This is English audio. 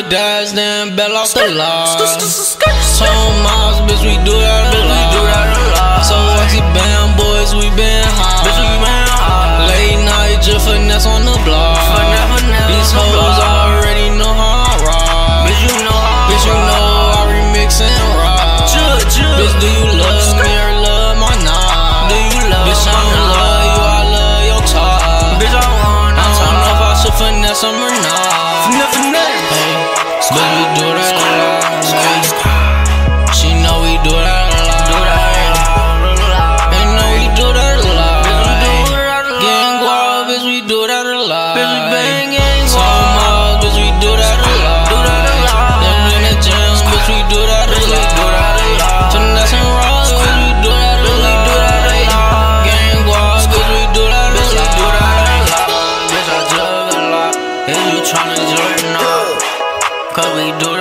dash, then bail off the lot. So miles, bitch, we do that a lot. So Russhy Bandxz, boys, we been hot. Late night, just finesse on the block. These hoes already know how I rock. Bitch, you know I remix and rock. Bitch, do you love me or love my knob? Bitch, I don't love you, I love your top. Bitch, I don't know if I should finesse them or not. Bitch, we do that a lot. She know we do that a lot. They know we do that a lot. Getting guap, bitch, we do that a lot. So much, bitch, we do that a lot. Them in the gym, bitch, we do that a lot. Finesse and rock, bitch, we do that a lot. Getting guap, bitch, we do that a lot. Bitch, I jug a lot. If you tryna join up, cause we do